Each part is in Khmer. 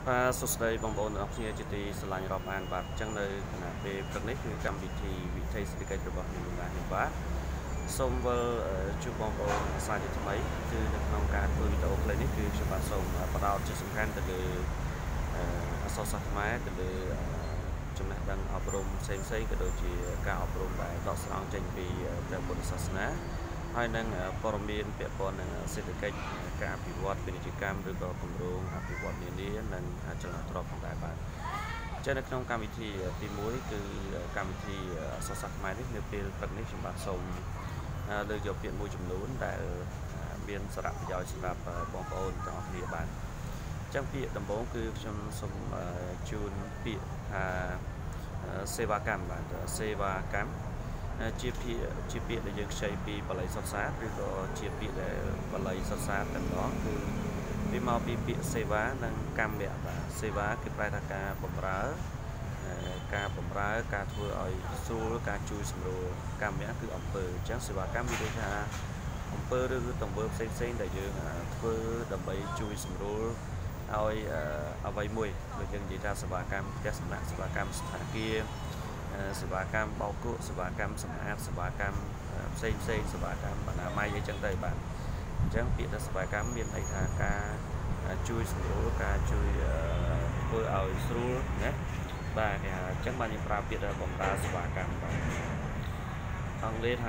và số đây bóng bóng học sinh chỉ là làm rộp an và chẳng nơi là về phần nàyคือកម្មវិធីវិធីសេដ្ឋកិច្ចរបស់នាងឡានបាទសូមវិលជួបបងប្អូនសាជាថ្មីគឺនៅក្នុងការធ្វើវីដេអូខ្លីនេះគឺខ្ញុំបាទសូមបដោតជាសំខាន់ទៅលើអក្សរសាស្ត្រខ្មែរទៅលើចំណេះដឹងអប់រំផ្សេងៗក៏ដូចជាការអប់រំដែលដកស្រង់ចេញពីព្រះពុទ្ធសាសនាហើយនឹងព័ត៌មានពាក់ព័ន្ធនឹងសេដ្ឋកិច្ចការអភិវឌ្ឍពាណិជ្ជកម្មឬក៏គម្រោងអភិវឌ្ឍនានានិងចលនាទ្រព្យផងដែរបាទចឹងនៅក្នុងកម្មវិធីទី1គឺកម្មវិធីអក្សរសាស្ត្រខ្មែរនេះនៅពេលព្រឹកនេះខ្ញុំបាទសូមលើកយកពាក្យមួយចំនួនដែលមានសារៈប្រយោជន៍សម្រាប់បងប្អូនទាំងអស់គ្នាបាទចឹងពាក្យដំបូងគឺខ្ញុំសូមជូនពាក្យថាសេវាកម្មបាទសេវាកម្មជាពាក្យដែលយើងខ្ចីពីបាលីសុទ្ធសាស្ត្រឬក៏ជាពាក្យដែលបាលីសុទ្ធសាស្ត្រតែម្ដងគឺវាមកពីពាក្យសេវានិងកម្មបាទសេវាគឺប្រែថាការបម្រើការធ្វើឲ្យស្រួលការជួយសម្រួលកម្មគឺអំពើអញ្ចឹងសេវាកម្មមានន័យថាអំពើឬទង្វើផ្សេងៗដែលយើងធ្វើដើម្បីជួយសម្រួលឲ្យអ្វីមួយដូចយើងនិយាយថាសេវាកម្មផ្ទះសំណាក់សេវាកម្មស្ថានភាពសេវាកម្មបោកគក់សេវាកម្មសម្អាតសេវាកម្មផ្សេងសេវាកម្មអនាម័យអីចឹងទៅបាទអញ្ចឹងពាក្យថាសេវាកម្មមានន័យថាការជួយសម្រួលការជួយធ្វើឲ្យស្រួលណាបាទគេហៅអញ្ចឹងបានយើងប្រើពាក្យថាបម្រើសេវាកម្មបាទអង់គ្លេសថា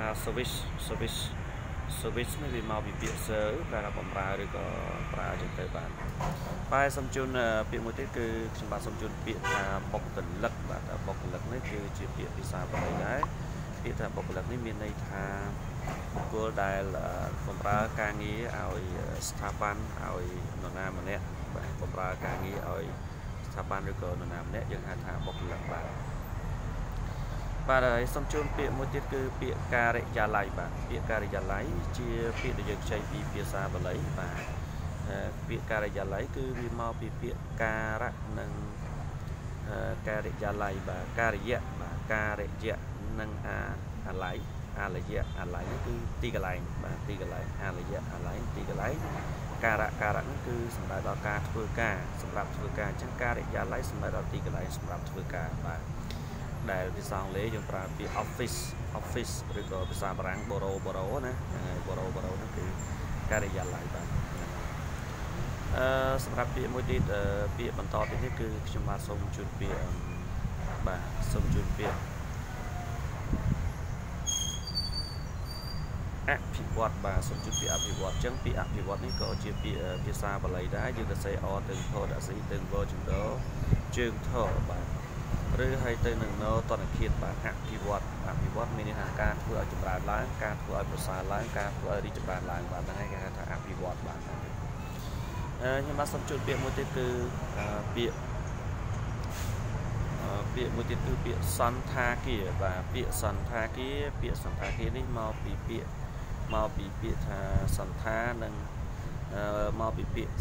service នេះវាមកពីពាក្យ serve ដែលថាបម្រើឬក៏ប្រើចឹងទៅបាទហើយសូមជូនពាក្យមួយទៀតគឺខ្ញុំបាទសូមជូនពាក្យថាបុគ្គលិកបាទបុគ្គលិកនេះគឺជាពាក្យភាសាបាលីដែរពាក្យថាបុគ្គលិកនេះមានន័យថាបុគ្គលដែលបម្រើការងារឲ្យស្ថាប័នឲ្យនរណាម្នាក់បាទបម្រើការងារឲ្យស្ថាប័នឬក៏នរណាម្នាក់យើងហៅថាបុគ្គលិកបាទហើយសូមជូនពាក្យមួយទៀតគឺពាក្យការិយាល័យបាទពាក្យការិយាល័យជាពាក្យដែលយើងខ្ចីពីភាសាបាលីបាទពាក្យការិយាល័យគឺវាមកពីពាក្យការៈនិងការិយាល័យបាទការិយៈបាទការិយៈនិងអាល័យនេះគឺទីកន្លែងបាទទីកន្លែងអាល័យអាល័យទីកន្លែងការៈនេះគឺសំដៅដល់ការធ្វើការសម្រាប់ធ្វើការអញ្ចឹងការិយាល័យសំដៅដល់ទីកន្លែងសម្រាប់ធ្វើការបាទដែលភាសាអង់គ្លេសយើងប្រើពាក្យ office ឬក៏ភាសាបារាំង bureau ណាbureau នោះគឺការិយាល័យបាទសម្រាប់ពាក្យមួយទៀតពាក្យបន្តទៀតនេះគឺខ្ញុំបាទសូមជូនពាក្យបាទសូមជូនពាក្យអភិវឌ្ឍបាទសូមជូនពាក្យអភិវឌ្ឍអញ្ចឹងពាក្យអភិវឌ្ឍនេះក៏ជាពាក្យភាសាបាលីដែរយើងទៅសេអទៅធរដាក់ស៊ីទៅវជំដជើងធរបាទឬហើយទៅនឹងណតនឃាតបាទអភិវឌ្ឍមានន័យថាការធ្វើឲ្យចម្រើនឡើងការធ្វើឲ្យប្រសើរឡើងការធ្វើឲ្យរីកចម្រើនឡើងបាទហ្នឹងហើយគេហៅថាអភិវឌ្ឍបាទខ្ញុំបាទសូមជូនពាក្យមួយទៀតគឺពាក្យមួយទៀតគឺពាក្យសន្តាគារបាទពាក្យសន្តាគារនេះមកពីពាក្យថាសន្តានិងមកពីពាក្យ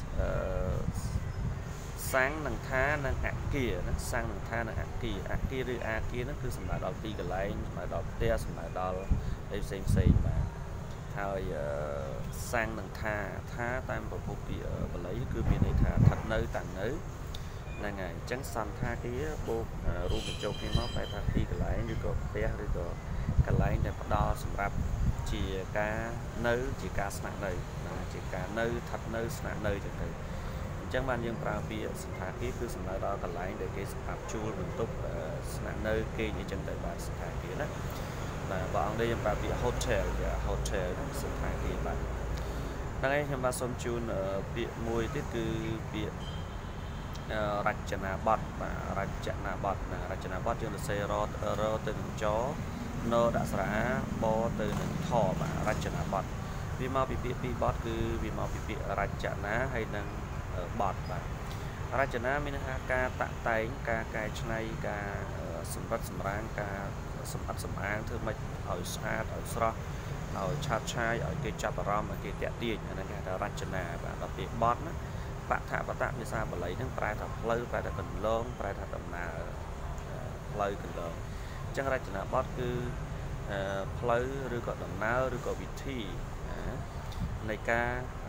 សាំងនឹងថានិងអគារណាសាំងនឹងថានិងអគារឬអាគារហ្នឹងគឺសំដៅដល់ទីកន្លែងសំដៅដល់ផ្ទះសំដៅដល់អីផ្សេងបាទហើយសាំងនឹងថាតាមប្រភពពីបាលីគឺមានន័យថាស្ថិតនៅតាំងនៅហ្នឹងហើយអញ្ចឹងសន្តាគារបូករួមបញ្ចូលគ្នាមកបែរថាទីកន្លែងឬក៏ផ្ទះឬក៏កន្លែងដែលផ្ដល់សម្រាប់ជាការនៅជាការស្នាក់នៅជាការនៅស្ថិតនៅស្នាក់នៅចឹងទៅអញ្ចឹងបានយើងប្រើពាក្យសន្តាគារគឺសំដៅដល់កន្លែងដែលគេសម្រាប់ជួលបន្ទប់ស្នាក់នៅគេអញ្ចឹងទៅបាទសន្តាគារណាបាទបើអង់គ្លេសយើងប្រើពាក្យ hotel សន្តាគារបាទហ្នឹងហើយខ្ញុំបាទសូមជូនពាក្យមួយទៀតគឺពាក្យរចនាបថបាទរចនាបថយើងទៅសេរទៅនឹងចណដាក់ស្រាបទៅនឹងថបាទរចនាបថវាមកពីពាក្យពីរបទគឺវាមកពីពាក្យរចនាហើយនឹងបទបាទរចនាមានន័យថាការតាក់តែងការកែច្នៃការសម្រិតសម្រាំងការសម្អាតសម្អាងធ្វើម៉េចឲ្យស្អាតឲ្យស្រស់ឲ្យឆាប់ឆាយឲ្យគេចាប់អារម្មណ៍ឲ្យគេតាក់ទាញអាហ្នឹងគេហៅថារចនាបាទដល់ពាក្យបទណាបតភាសាបាលីហ្នឹងប្រែថាផ្លូវប្រែថាកន្លងប្រែថាដំណើរផ្លូវកន្លងអញ្ចឹងរចនាបថគឺផ្លូវឬក៏ដំណើរឬក៏វិធីនៃការ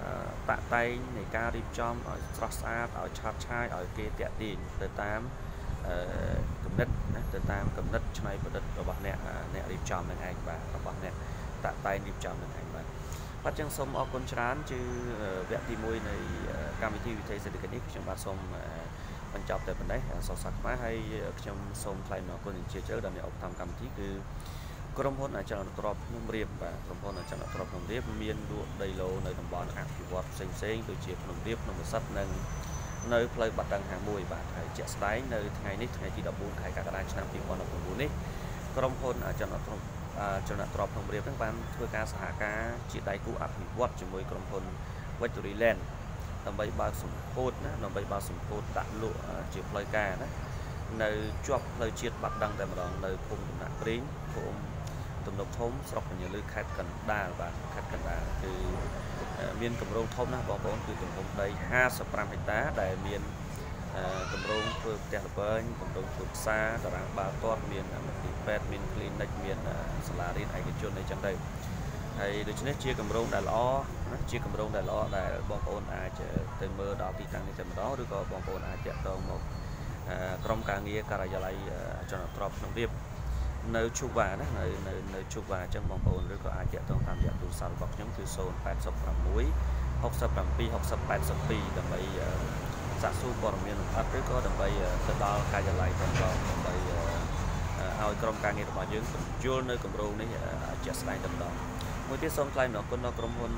តាក់តែងនៃការរៀបចំឲ្យស្រស់ស្អាតឲ្យឆាប់ឆាយឲ្យគេតាក់ទាញទៅតាមគំនិតណាទៅតាមគំនិតច្នៃប្រឌិតរបស់អ្នករៀបចំនឹងឯងបាទរបស់អ្នកតាក់តែងរៀបចំនឹងឯងបាទចឹងសូមអរគុណច្រើនជាវគ្គទី1នៃកម្មវិធីវិថីសេដ្ឋកិច្ចនេះខ្ញុំបាទសូមបញ្ចប់តែប៉ុណ្ណេះសរសកម្មហើយខ្ញុំសូមថ្លែងអរគុណជាជ្រៅដល់អ្នកឧបត្ថម្ភកម្មវិធីគឺក្រុមហ៊ុនអចលនទ្រព្យភ្នំរាបបាទក្រុមហ៊ុនអចលនទ្រព្យភ្នំរាបមានលក់ដីឡូនៅតំបន់អភិវឌ្ឍផ្សេងៗដូចជាភ្នំរាបភ្នំប្រសិទ្ធនិងនៅផ្លូវបាត់ដង្ហា1បាទហើយជាក់ស្ដែងនៅថ្ងៃនេះថ្ងៃទី14ខែកក្កដាឆ្នាំ2019នេះក្រុមហ៊ុនអចលនទ្រព្យភ្នំរាបនឹងបានធ្វើការសហការជាដៃគូអភិវឌ្ឍជាមួយក្រុមហ៊ុន Victory Land ដើម្បីបើកសម្ពោធណាដើម្បីបើកសម្ពោធដាក់លក់ជាផ្លូវការណានៅជាប់ផ្លូវជាតិបាត់ដង្ហែម្ដងនៅភូមិដំណាក់ព្រេងភូមិទំនប់ធំស្រុកពញាលឺខេត្តកណ្ដាលបាទខេត្តកណ្ដាលគឺមានគម្រោងធំណាស់បងប្អូនគឺទំហំដី55ហិកតាដែលមានគម្រោងធ្វើផ្ទះល្បែងគម្រោងធ្វើផ្សារតារាងបាល់ទាត់មានមន្ទីរពេទ្យមាន clinic មានសាលារៀនឯកជនអីចឹងទៅហើយដូច្នេះជាគម្រោងដែលល្អណាជាគម្រោងដែលល្អដែលបងប្អូនអាចទៅមើលដល់ទីតាំងនេះតែម្ដងឬក៏បងប្អូនអាចតាក់ទងមកក្រុមការងារការិយាល័យអចលនទ្រព្យភ្នំរាបនៅឈូវ៉ាណានៅឈូវ៉ាអញ្ចឹងបងប្អូនឬក៏អាចតាក់ទងតាមរយៈទូរស័ព្ទរបស់ខ្ញុំគឺ086 67 60 82ដើម្បីសាកសួរព័ត៌មានលម្អិតឬក៏ដើម្បីទៅដល់ការិយាល័យតែម្ដងដើម្បីឲ្យក្រុមការងាររបស់យើងបញ្យល់នៅគម្រោងនេះជាក់ស្ដែងតែម្ដងមួយទៀតសូមថ្លែងអរគុណដល់ក្រុមហ៊ុន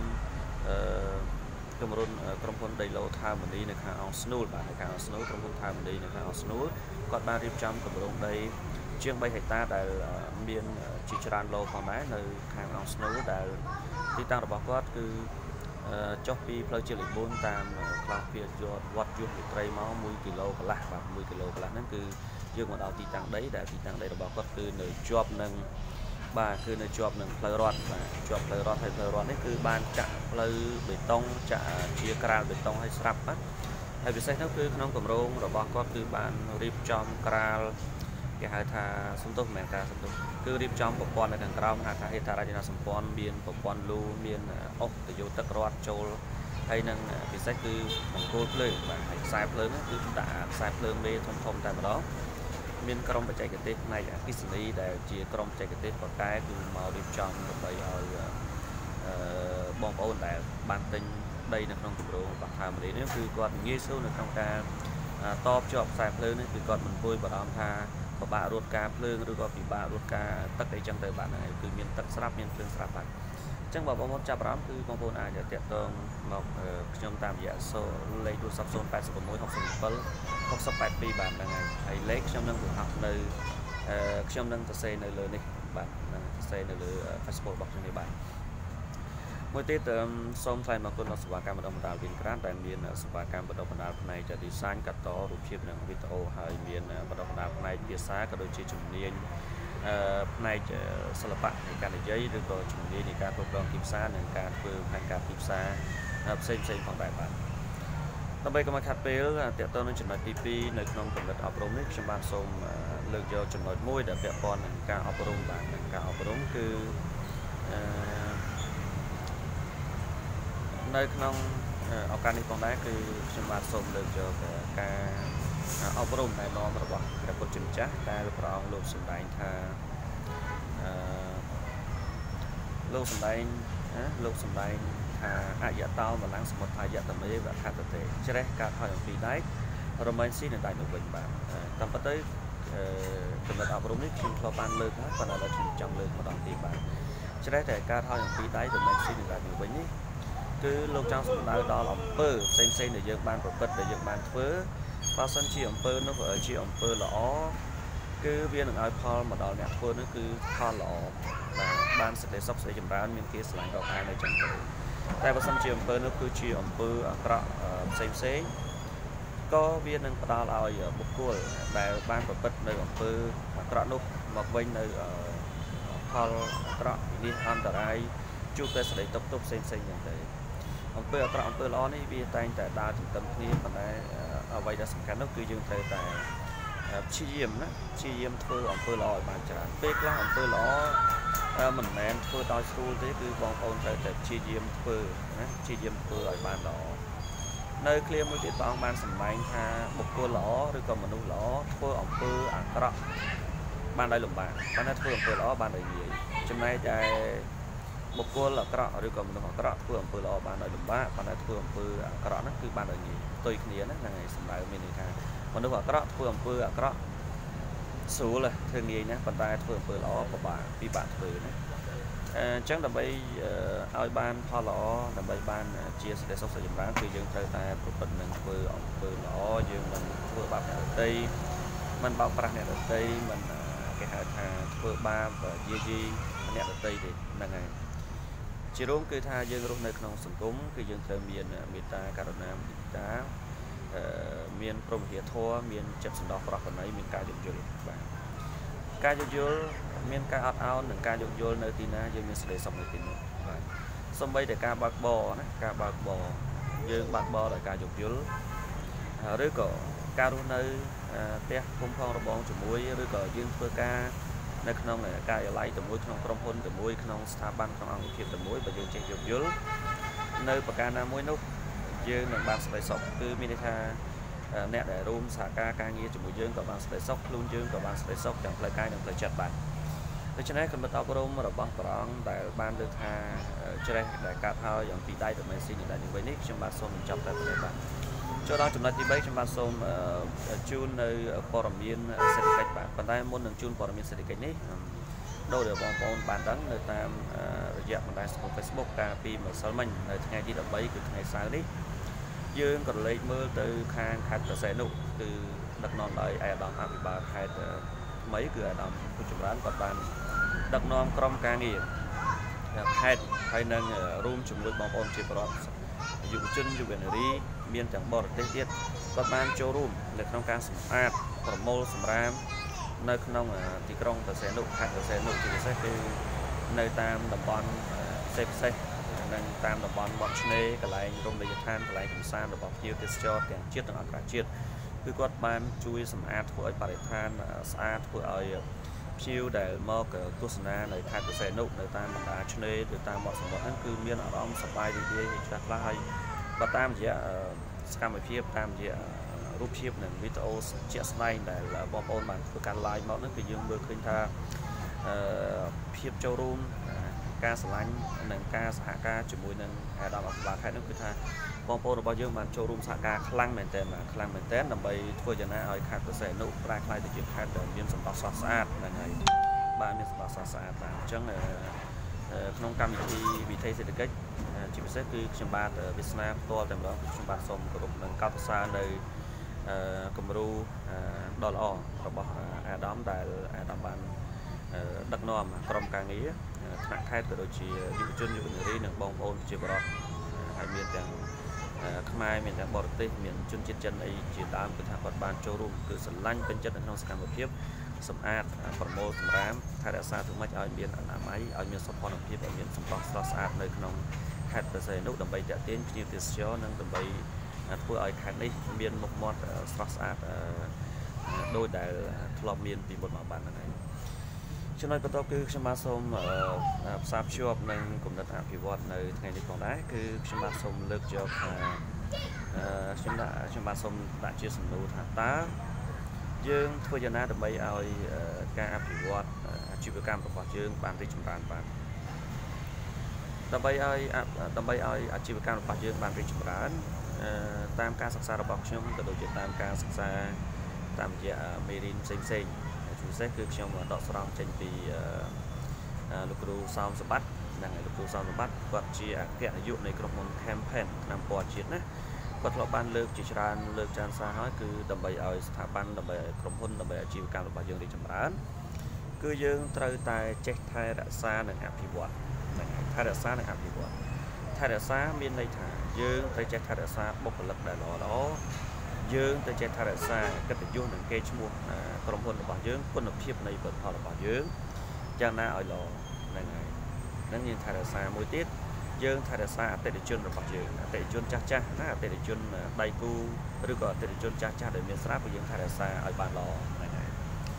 ក្រុមហ៊ុនដីឡូថាមនីនៅខាងអង្គស្នូលបាទនៅខាងអង្គស្នូលក្រុមហ៊ុនថាមនីនៅខាងអង្គស្នូលគាត់បានរៀបចំគម្រោងដីជាង3ហិកតាដែលមានជាច្រើនឡូផងដែរនៅខាងអង្គស្នូលដែលទីតាំងរបស់គាត់គឺចុះពីផ្លូវជាតិលេខ4តាមខ្លងវាវត្តយុទ្ធវិត្រីមក1គីឡូកន្លះបាទ1គីឡូកន្លះហ្នឹងគឺយើងមកដល់ទីតាំងដីដែលទីតាំងដីរបស់គាត់គឺនៅជាប់នឹងបាទគឺនៅជាប់នឹងផ្លូវរដ្ឋបាទជាប់ផ្លូវរដ្ឋហើយផ្លូវរដ្ឋនេះគឺបានចាក់ផ្លូវបេតុងចាក់ជាក្រាលបេតុងឲ្យស្រាប់បាទហើយពិសេសនោះគឺក្នុងគម្រោងរបស់គាត់គឺបានរៀបចំក្រាលគេហៅថាសំទុះមិនមែនការសំទុះគឺរៀបចំប្រព័ន្ធនៅខាងក្រោមហៅថាហេដ្ឋារចនាសម្ព័ន្ធមានប្រព័ន្ធលូមានអុកទៅយកទឹករត់ចូលហើយនឹងពិសេសគឺបង្គោលភ្លើងបាទហើយខ្សែភ្លើងគឺដាក់ខ្សែភ្លើងមេធំតែម្ដងមានក្រុមបច្ចេកទេសផ្នែកអគ្គិសនីដែលជាក្រុមបច្ចេកទេសបកែគឺមករៀបចំដើម្បីឲ្យបងប្អូនដែលបានទិញដីនៅក្នុងគម្រោងរបស់ថាមនីនេះគឺគាត់ងាយស្រួលនៅក្នុងការតបជាប់ខ្សែភ្លើងនេះគឺគាត់មិនពួយបារម្ភថាពិបាករត់ការភ្លើងឬក៏ពិបាករត់ការទឹកអីចឹងទៅបាទហ្នឹងហើយគឺមានទឹកស្រាប់មានភ្លើងស្រាប់បាទអញ្ចឹងបើបងប្អូនចាប់អារម្មណ៍គឺបងប្អូនអាចតាក់ទងមកខ្ញុំតាមរយៈលេខទូរស័ព្ទ086 67 6082បាទហ្នឹងហើយលេខខ្ញុំនឹងបង្ហោះនៅខ្ញុំនឹងសរសេរនៅលើនេះបាទនឹងសរសេរនៅលើ Facebook របស់ខ្ញុំនេះបាទមួយទៀតសូមថ្លែងអរគុណដល់សេវាកម្មបណ្ដុះបណ្ដាលវិនក្រានដែលមានសេវាកម្មបណ្ដុះបណ្ដាលផ្នែក design កាត់តរូបភាពនិងវីដេអូហើយមានបណ្ដុះបណ្ដាលផ្នែកភាសាក៏ដូចជាជំនាញផ្នែកសិល្បៈនៃការនិយាយឬក៏ជំនាញនៃការគ្រប់គ្រងទីផ្សារនិងការធ្វើផែនការទីផ្សារផ្សេងផងដែរបាទដើម្បីកុំឲ្យខាត់ពេលទាក់ទងនឹងចំណុចទី2នៅក្នុងកម្រិតអប់រំនេះខ្ញុំបាទសូមលើកយកចំណុចមួយដែលពាក់ព័ន្ធនឹងការអប់រំបាទការអប់រំគឺនៅក្នុងឱកាសនេះផងដែរគឺខ្ញុំបាទសូមលើកយកការអប់រំណែនាំរបស់ព្រះពុទ្ធជាម្ចាស់ដែលព្រះអង្គលោកសម្ដែងថាលោកសម្ដែងថាអយតោបលាំងសមុទ្ធាយតមេវខតតេជ្រេះការថយអំពីដែករមែងស៊ីនៅដៃនោះវិញបាទតាមពិតទៅចំណុចអប់រំនេះខ្ញុំធ្លាប់បានលើកហើយប៉ុន្តែឥឡូវខ្ញុំចង់លើកម្ដងទៀតបាទជ្រេះតែការថយអំពីដៃរមែងស៊ីនៅដៃនោះវិញនេះគឺលោកចង់សម្ដៅដល់អំពើផ្សេងដែលយើងបានប្រព្រឹត្តដែលយើងបានធ្វើបើសិនជាអំពើនោះជាអំពើល្អគឺវានឹងឲ្យផលមកដល់អ្នកធ្វើនោះគឺផលល្អបានសេចក្តីសុខសេចក្តីចម្រើនមានគេស្រឡាញ់ដល់ឯនៅចឹងទៅតែបើសិនជាអំពើនោះគឺជាអំពើអាក្រក់ផ្សេងក៏វានឹងផ្ដល់ឲ្យបុគ្គលដែលបានប្រព្រឹត្តនៅអំពើអាក្រក់នោះមកវិញនៅផលអាក្រក់វិនិច្ឆ័យអន្តរាយជួបតែសេចក្តីទុក្ខផ្សេងយ៉ាងទៅអំពើអាក្រក់អំពើល្អនេះវាតែងតែដើរទន្ទឹមគ្នាប៉ុន្តែអ្វីដែលសំខាន់នោះគឺយើងត្រូវតែព្យាយាមធ្វើអំពើល្អឲ្យបានច្រើនពេលខ្លះអំពើល្អ mình menធ្វើដោយស្រួលទេគឺបងប្អូនត្រូវតែព្យាយាមធ្វើណាព្យាយាមធ្វើឲ្យបានល្អនៅឃ្លាមួយទៀតព្រះអង្គបានសម្ដែងថាបុគ្គលល្អឬក៏មនុស្សល្អធ្វើអំពើអាក្រក់បានដោយលំបាកប៉ុន្តែធ្វើអំពើល្អបានដោយងាយចំណែកតែបុគ្គលអាក្រក់ឬក៏មនុស្សអាក្រក់ធ្វើអំពើល្អបានដោយលំបាកប៉ុន្តែធ្វើអំពើអាក្រក់ហ្នឹងគឺបានដោយងាយផ្ទុយគ្នាណាហ្នឹងហើយសម្ដៅមានន័យថាមនុស្សអាក្រក់ធ្វើអំពើអាក្រក់ស្រួលធ្វើងាយណាប៉ុន្តែធ្វើអំពើល្អពិបាកធ្វើណាអញ្ចឹងដើម្បីឲ្យបានផលល្អដើម្បីបានជាសេចក្តីសុខសុខចម្រើនគឺយើងត្រូវតែប្រព្រឹត្តនឹងធ្វើអំពើល្អយើងមិនធ្វើបាបអ្នកដទៃមិនបោកប្រាស់អ្នកដទៃមិនគេហៅថាធ្វើបាបយាយីអ្នកដទៃទេហ្នឹងហើយជារួមគឺថាយើងរស់នៅក្នុងសង្គមគឺយើងត្រូវមានមេត្តាករុណាមុទិតាមានព្រមវិហារធម៌មានចិត្តសន្តោសប្រោសប្រណីមានការយោគយល់បាទការយោគយល់មានការអត់ឱននិងការយោគយល់នៅទីណាយើងមានសេចក្តីសុខនៅទីនោះបាទសូម្បីតែការបើកបរណាការបើកបរយើងបើកបរដោយការយោគយល់ឬក៏ការរស់នៅផ្ទះភូមិផងរបងជាមួយឬក៏យើងធ្វើការនៅក្នុងការិយាល័យជាមួយក្នុងក្រុមហ៊ុនជាមួយក្នុងស្ថាប័នក្នុងអង្គភាពជាមួយបើយើងចេះយោគយល់នៅប្រការណាមួយនោះយើងនឹងបានសេចក្តីសុខគឺមានន័យថាអ្នកដែលរួមសហការងារជាមួយយើងក៏បានសេចក្តីសុខខ្លួនយើងក៏បានសេចក្តីសុខទាំងផ្លូវកាយនិងផ្លូវចិត្តបាទដូច្នេះគំនិតអប់រំរបស់ព្រះអង្គដែលបានលើកថាជ្រេះដែលកាត់ហើយយ៉ាងពីដៃទៅមិនស៊ីនេះដែរនេះខ្ញុំបាទសូមបញ្ចប់តែប៉ុណ្ណេះបាទចូលដល់ចំណុចទី3ខ្ញុំបាទសូមជូននៅព័ត៌មានសេដ្ឋកិច្ចបាទប៉ុន្តែមុននឹងជូនព័ត៌មានសេដ្ឋកិច្ចនេះដោយបងប្អូនបានដឹងនៅតាមរយៈបណ្ដាញសង្គម Facebook កាលពីម្សិលមិញនៅថ្ងៃទី13គឺថ្ងៃសៅរ៍នេះយើងក៏លេខមើលទៅខាងខេត្តព្រះសីហនុគឺដឹកនាំដោយឯកឧត្តមអភិបាលខេត្តថ្មីគឺឯកឧត្តមពុជចម្រើនគាត់បានដឹកនាំក្រុមការងារខេត្តហើយនឹងរួមជាមួយបងប្អូនជាប្រវត្តិយុវជនយុវនារីមានទាំងបរទេសទៀតគាត់បានចូលរួមនៅក្នុងការសម្អាតប្រមូលសម្រាមនៅក្នុងទីក្រុងព្រះសីហនុខេត្តព្រះសីហនុជាពិសេសគឺនៅតាមតំបន់ផ្សេងនិងតាមតំបន់មាត់ឆ្នេរកន្លែងរមណីយដ្ឋានកន្លែងកម្សាន្តរបស់ភ្ញៀវទេសចរទាំងជាតិនិងអន្តរជាតិគឺគាត់បានជួយសម្អាតធ្វើឲ្យបរិស្ថានស្អាតធ្វើឲ្យភ្ញៀវដែលមកទស្សនានៅខេត្តព្រះសីហនុនៅតាមបណ្ដាឆ្នេរទៅតាមមាត់សមុទ្រហ្នឹងគឺមានអារម្មណ៍សប្បាយរីករាយខ្លះៗហើយបើតាមរយៈសកម្មភាពតាមរយៈរូបភាពនិងវីដេអូជាក់ស្ដែងដែលបងប្អូនបានធ្វើការ live មកហ្នឹងគឺយើងមើលឃើញថាភាពចូលរួមការឆ្លាញ់និងការសហការជាមួយនឹងអាដាមអភិបាលខេត្តនោះគឺថាបងប្អូនរបស់យើងបានចូលរួមសហការខ្លាំងមែនទែនដើម្បីធ្វើយ៉ាងណាឲ្យខេត្តព្រះសីហនុប្រែក្លាយទៅជាខេត្តដែលមានសម្រស់ស្រស់ស្អាតហ្នឹងហើយបាទមានសម្រស់ស្រស់ស្អាតបាទអញ្ចឹងក្នុងកម្មវិធីវិថីសេដ្ឋកិច្ចជាពិសេសគឺខ្ញុំបាទវាសនាផ្ទាល់តែម្ដងខ្ញុំបាទសូមគោរពនិងកោតសរសើរនៅគំរូដ៏ល្អរបស់អាដាមដែលអាដាមបានដឹកនាំក្រុមការងារថ្នាក់ខេត្តក៏ដូចជាយុវជនយុវនារីនិងបងប្អូនជាបរិបទហើយមានទាំងខ្មែរមានទាំងបរទេសមានជនជាតិចិនអីជាដើមគឺថាគាត់បានចូលរួមគឺស្រឡាញ់ពេញចិត្តនៅក្នុងសកម្មភាពសម្អាតប្រមូលសម្រាមថែរក្សាធ្វើម៉េចឲ្យមានអនាម័យឲ្យមានសោភ័ណភាពឲ្យមានសម្រស់ស្រស់ស្អាតនៅក្នុងខេត្តព្រះសីហនុដើម្បីទាក់ទាញភ្ញៀវទេសចរនិងដើម្បីធ្វើឲ្យខេត្តនេះមានមុខមាត់ស្រស់ស្អាតដោយដែលធ្លាប់មានពីមុនមកបានហ្នឹងហើយចំណុចបន្ទាប់គឺខ្ញុំបាទសូមផ្សារភ្ជាប់នឹងគំនិតអភិវឌ្ឍនៅថ្ងៃនេះផងដែរគឺខ្ញុំបាទសូមលើកយកថាខ្ញុំបាទសូមដាក់ជាសំណួរថាតើយើងធ្វើយ៉ាងណាដើម្បីឲ្យការអភិវឌ្ឍអាជីវកម្មរបស់យើងបានរីកចម្រើនបានដើម្បីឲ្យអាជីវកម្មរបស់យើងបានរីកចម្រើនតាមការសិក្សារបស់ខ្ញុំក៏ដូចជាតាមការសិក្សាតាមរយៈមេរៀនផ្សេងៗពិសេសគឺខ្ញុំដកស្រង់ចេញពីលោកគ្រូសោមសម្បត្តិនិងលោកគ្រូសោមសម្បត្តិគាត់ជាអគ្គនាយកនៃក្រុមហ៊ុន Campaign ឆ្នាំពណ៌ជាតិណាគាត់ធ្លាប់បានលើកជាច្រើនសារហើយគឺដើម្បីឲ្យស្ថាប័នដើម្បីឲ្យក្រុមហ៊ុនដើម្បីអាជីវកម្មរបស់យើងរីកចម្រើនគឺយើងត្រូវតែចេះថែរក្សានិងអភិវឌ្ឍហ្នឹងហើយថែរក្សានិងអភិវឌ្ឍថែរក្សាមានន័យថាយើងត្រូវចេះថែរក្សាបុគ្គលិកដែលល្អយើងទៅចេះថែរក្សាកិត្តិយសនិងកេរ្តិ៍ឈ្មោះក្រុមហ៊ុនរបស់យើងគុណភាពនៃផលិតផលរបស់យើងយ៉ាងណាឲ្យល្អហ្នឹងហើយនឹងយើងថែរក្សាមួយទៀតយើងថែរក្សាអតិថិជនរបស់យើងអតិថិជនចាស់ណាអតិថិជនដៃគូឬក៏អតិថិជនចាស់ដែលមានស្រាប់យើងថែរក្សាឲ្យបានល្អហ្នឹងហើយអញ្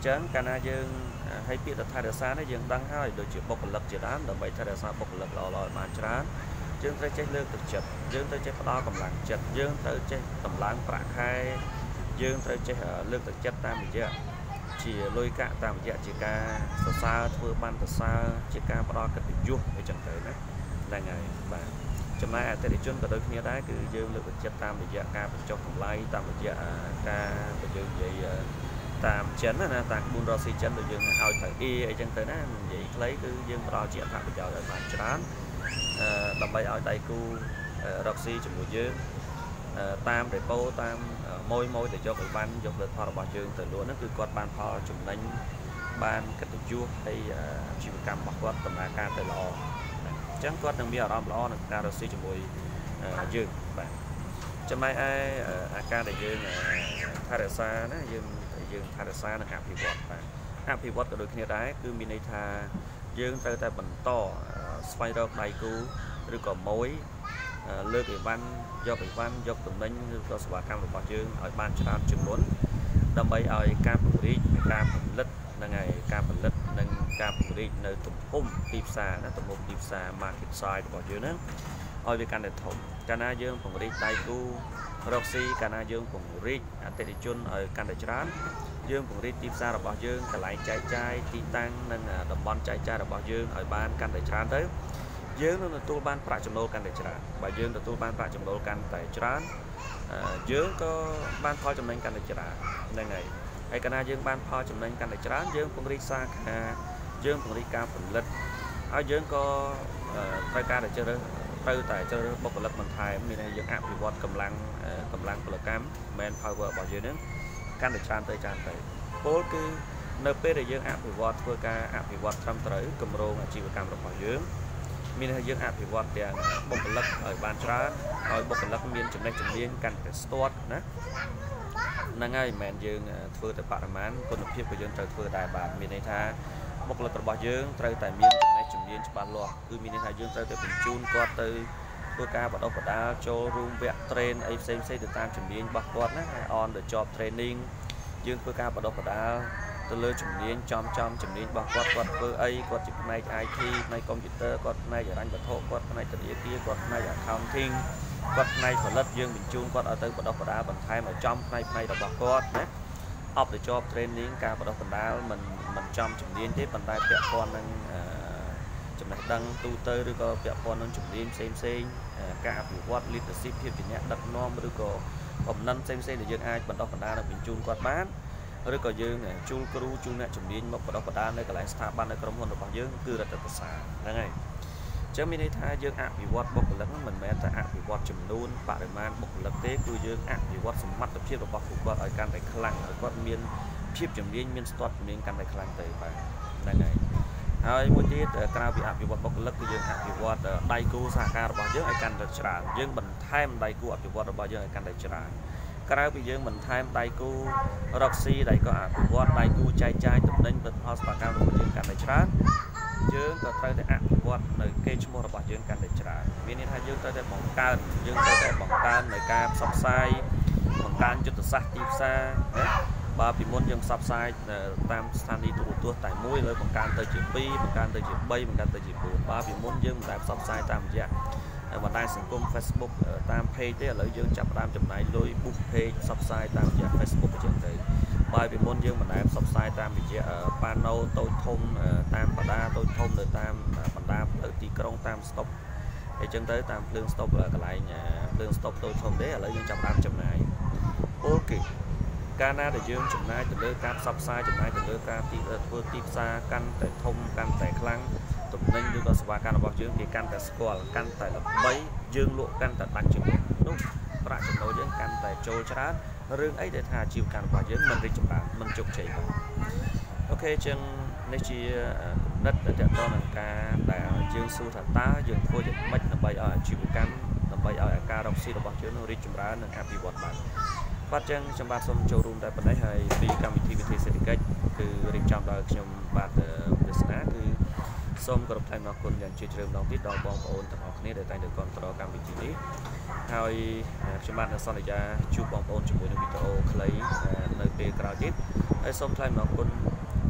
ចឹងកាលណាយើងឲ្យពាក្យថារក្សានេះយើងដឹងហើយដូចជាបុគ្គលិកជាដើមដើម្បីថារក្សាបុគ្គលិកល្អៗបានច្រើនយើងត្រូវចេះលើកទឹកចិត្តយើងត្រូវចេះផ្ដល់កម្លាំងចិត្តយើងត្រូវចេះតម្លើងប្រាក់ខែយើងត្រូវចេះលើកទឹកចិត្តតាមរយៈជាលុយកាក់តាមរយៈជាការសរសើរធ្វើបានសរសើរជាការផ្ដល់កិត្តិយសអីចឹងទៅណាហ្នឹងហើយបាទចំណែកអតិថិជនក៏ដូចគ្នាដែរគឺយើងលើកទឹកចិត្តតាមរយៈការបញ្ចុះតម្លៃតាមរយៈការដែលយើងនិយាយតាមចិនណាតាមក្បួនរកស៊ីចិនដែលយើងឲ្យទៅអីចឹងទៅណានិយាយខ្លីគឺយើងផ្ដល់ជាអត្ថប្រយោជន៍ឲ្យបានច្រើនដើម្បីឲ្យដៃគូរកស៊ីជាមួយយើងតាមដេប៉ូតាមម៉ួយទៅយកអីវ៉ាន់យកផលិតផលរបស់យើងទៅលក់ហ្នឹងគឺគាត់បានផលចំណេញបានកិត្តិយសហើយអាជីវកម្មរបស់គាត់ដំណើរការទៅល្អអញ្ចឹងគាត់នឹងមានអារម្មណ៍ល្អនឹងការរកស៊ីជាមួយយើងបាទចំណែកឯអាការដែលយើងថែរក្សាណាយើងថែរក្សានិងអភិវឌ្ឍបាទអភិវឌ្ឍក៏ដូចគ្នាដែរគឺមានន័យថាយើងត្រូវតែបន្តស្វែងរកដៃគូឬក៏ម៉ួយលើកអីវ៉ាន់យកអីវ៉ាន់យកទំនិញឬក៏សេវាកម្មរបស់យើងឲ្យបានច្រើនជាងមុនដើម្បីឲ្យការពង្រីកការផលិតនិងការផលិតនិងការពង្រីកនៅទំហំទីផ្សារណាទំហំទីផ្សារ market size របស់យើងហ្នឹងឲ្យវាកាន់តែធំកាលណាយើងពង្រីកដៃគូរកស៊ីកាលណាយើងពង្រីកអតិថិជនឲ្យកាន់តែច្រើនយើងពង្រីកទីផ្សាររបស់យើងកន្លែងចែកចាយទីតាំងនិងតំបន់ចែកចាយរបស់យើងឲ្យបានកាន់តែច្រើនទៅយើងនឹងទទួលបានប្រាក់ចំណូលកាន់តែច្រើនបើយើងទទួលបានប្រាក់ចំណូលកាន់តែច្រើនយើងក៏បានផលចំណេញកាន់តែច្រើនហ្នឹងហើយកាលណាយើងបានផលចំណេញកាន់តែច្រើនយើងពង្រីកសាខាយើងពង្រីកការផលិតហើយយើងក៏ត្រូវការតែជ្រើសរើសបុគ្គលិកបន្ថែមមានន័យយើងអភិវឌ្ឍកម្លាំងពលកម្ម man power របស់យើងហ្នឹងកាន់តែច្រើនទៅពលគឺនៅពេលដែលយើងអភិវឌ្ឍធ្វើការអភិវឌ្ឍត្រឹមត្រូវគម្រោងអាជីវកម្មរបស់យើងមានន័យយើងអភិវឌ្ឍទាំងបុគ្គលិកឲ្យបានច្រើនឲ្យបុគ្គលិកមានចំណេះជំនាញកាន់តែស្ទាត់ណាហ្នឹងហើយមិនមែនយើងធ្វើតែបរិមាណគុណភាពក៏យើងត្រូវធ្វើដែរបាទមានន័យថាបុគ្គលិករបស់យើងត្រូវតែមានចំណេះជំនាញច្បាស់លាស់គឺមានន័យថាយើងត្រូវតែបញ្ជូនគាត់ទៅធ្វើការបណ្ដុះបណ្ដាលចូលរួមវគ្គ train អីផ្សេងទៅតាមជំនាញរបស់គាត់ណា on the job training យើងធ្វើការបណ្ដុះបណ្ដាលទៅលើជំនាញចំជំនាញរបស់គាត់ធ្វើអីគាត់ជាផ្នែក IT ផ្នែក computer គាត់ផ្នែកហិរញ្ញវត្ថុគាត់ផ្នែកធនាគារគាត់ផ្នែក accounting គាត់ផ្នែកផលិតយើងបញ្ជូនគាត់ឲ្យទៅបណ្ដុះបណ្ដាលបន្ថែមឲ្យចំផ្នែករបស់គាត់ណា off the job training ការបណ្ដុះបណ្ដាលមិនចំជំនាញទេប៉ុន្តែពាក់ព័ន្ធនឹងចំណេះដឹងទូទៅឬក៏ពាក់ព័ន្ធនឹងជំនាញផ្សេងការអភិវឌ្ឍ leadership ភាពជាអ្នកដឹកនាំឬក៏បំណិនផ្សេងដែលយើងអាចបណ្ដុះបណ្ដាលនិងបញ្ជូនគាត់បានឬក៏យើងជួលគ្រូជួលអ្នកជំនាញមកបណ្ដុះបណ្ដាលនៅកន្លែងស្ថាប័ននៅក្រុមហ៊ុនរបស់យើងគឺរដ្ឋប្រសាហ្នឹងហើយចឹងមានន័យថាយើងអភិវឌ្ឍបុគ្គលិកមិនមែនតែអភិវឌ្ឍចំនួនបរិមាណបុគ្គលិកទេគឺយើងអភិវឌ្ឍសមត្ថភាពរបស់ពួកគាត់ឲ្យកាន់តែខ្លាំងឲ្យគាត់មានភាពជំនាញមានស្ទាត់ជំនាញកាន់តែខ្លាំងទៅបាទហ្នឹងហើយមួយទៀតក្រៅពីអភិវឌ្ឍបុគ្គលិកគឺយើងអភិវឌ្ឍដៃគូសហការរបស់យើងឲ្យកាន់តែច្រើនយើងបន្ថែមដៃគូអភិវឌ្ឍរបស់យើងឲ្យកាន់តែច្រើនក្រៅពីយើងបន្ថែមដៃគូរកស៊ីដៃគូអភិវឌ្ឍដៃគូចែកចាយទំនិញផលិតផលសេវាកម្មរបស់យើងកាន់តែច្រើនយើងក៏ត្រូវតែអភិវឌ្ឍនៅកេរ្តិ៍ឈ្មោះរបស់យើងកាន់តែច្រើនមានន័យថាយើងត្រូវតែបង្កើននៅការផ្សព្វផ្សាយបង្កើនយុទ្ធសាស្ត្រទីផ្សារណាបើពីមុនយើងផ្សព្វផ្សាយតាមស្ថានីយទូរទស្សន៍តែមួយលើបង្កើនទៅជា2បង្កើនទៅជា3បង្កើនទៅជា4បើពីមុនយើងមិនដែលផ្សព្វផ្សាយតាមរយៈបណ្ដាញសង្គម Facebook តាម page ទេឥឡូវយើងចាប់ផ្ដើមចំណាយលុយ book page ផ្សព្វផ្សាយតាមរយៈ Facebook អញ្ចឹងទៅបើពីមុនយើងមិនដែលផ្សព្វផ្សាយតាមរយៈប៉ាណូតូចធំតាមបណ្ដាតូចធំនៅតាមបណ្ដាទៅទីក្រុងតាមស្តុបអញ្ចឹងទៅតាមភ្លើងស្តុបកន្លែងភ្លើងស្តុបតូចធំទេឥឡូវយើងចាប់ផ្ដើមចំណាយអូខេកាលណាដែលយើងចំណាយទៅលើការផ្សព្វផ្សាយចំណាយទៅលើការធ្វើទីផ្សារកាន់តែធំកាន់តែខ្លាំងទំនិញឬក៏សេវាកម្មរបស់យើងគេកាន់តែស្គាល់កាន់តែល្បីយើងលក់កាន់តែដាច់ជាងនោះប្រាក់ចំណូលយើងកាន់តែចូលច្រើនរឿងអីដែលថាអាជីវកម្មរបស់យើងមិនរីកចម្រើនមិនជោគជ័យបាទអូខេចឹងនេះជាគំនិតដែលតទៅនឹងការដែលយើងសួរថាតើយើងធ្វើយ៉ាងម៉េចដើម្បីឲ្យអាជីវកម្មដើម្បីឲ្យការរកស៊ីរបស់យើងរីកចម្រើននិងអភិវឌ្ឍបានបាទចឹងខ្ញុំបាទសូមចូលរួមតែប៉ុណ្ណេះហើយពីកម្មវិធីវិទ្យាសេដ្ឋកិច្ចគឺរៀបចំដោយខ្ញុំបាទវាសនាគឺសូមគោរពថ្លែងអំណរគុណយ៉ាងជ្រាលជ្រៅម្ដងទៀតដល់បងប្អូនទាំងអស់គ្នាដែលតែងតែគាំទ្រកម្មវិធីនេះហើយខ្ញុំបាទនៅសន្យាជួបបងប្អូនជាមួយនឹងវីដេអូខ្លីនៅពេលក្រោយទៀតហើយសូមថ្លែងអំណរគុណ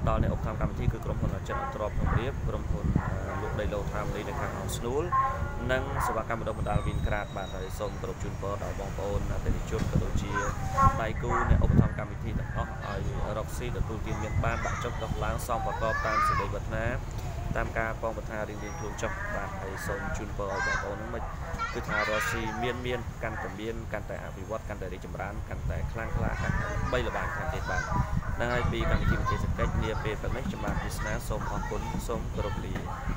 ដល់អ្នកឧបត្ថម្ភកម្មវិធីគឺក្រុមហ៊ុនចិត្តអន្តរប្ររៀបក្រុមហ៊ុនលោកដីឡូថាមលីនៅខាងអង្គស្នួលនិងសេវាកម្មបណ្ដាលវិនក្រាតបាទហើយសូមគោរពជូនពរដល់បងប្អូនអតិថិជនក៏ដូចជាដៃគូអ្នកឧបត្ថម្ភកម្មវិធីទាំងអស់ឲ្យរកស៊ីទទួលទានមានបានដាក់ចុះដោះឡើងសមប្រកបតាមសេចក្តីប្រាថ្នាតាមការបងប្រាថ្នារៀងខ្លួនចុះបាទហើយសូមជូនពរឲ្យបងប្អូននឹងមិនគឺថារកស៊ីមានកាន់តែមានកាន់តែអភិវឌ្ឍកាន់តែរីកចម្រើនកាន់តែខ្លាំងក្លាកាន់តែបីល្បាញខាងទៀតបាទនឹងហើយពីកម្មវិធីវិទ្យាសាស្ត្រនាពេលព្រឹកនេះខ្ញុំបានពិស្ដាសូមអរគុណសូមគោរពលា